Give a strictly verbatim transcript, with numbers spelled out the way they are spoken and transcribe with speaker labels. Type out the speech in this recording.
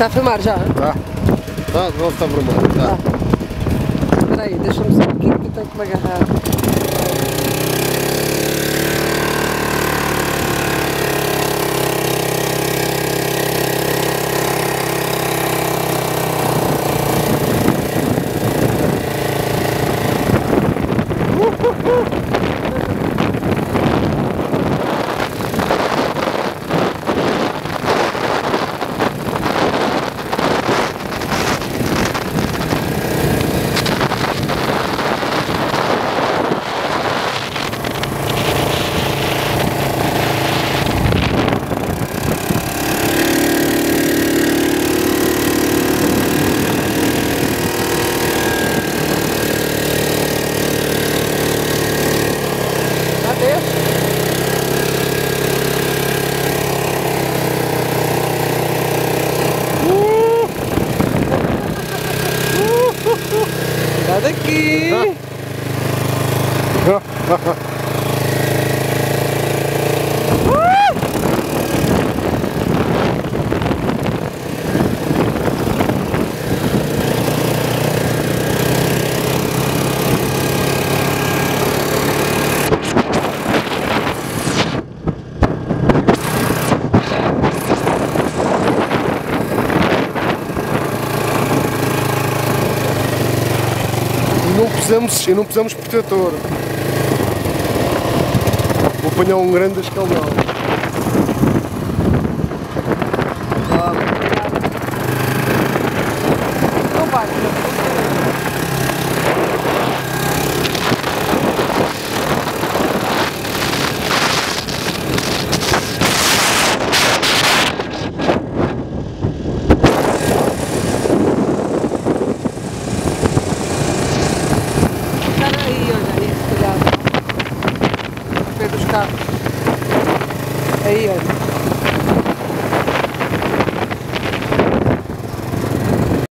Speaker 1: Está a filmar já?
Speaker 2: Tá. Tá, não está vermelho. Tá.
Speaker 1: Tá. Espera aí, deixa-me só aqui que eu tenho que me agarrar. Sai daqui!
Speaker 2: Não pusemos, e não pusemos protetor. Vou apanhar um grande escaldão.
Speaker 1: Não vai, aí, olha aí, cuidado. Ao pé dos carros. Aí, olha.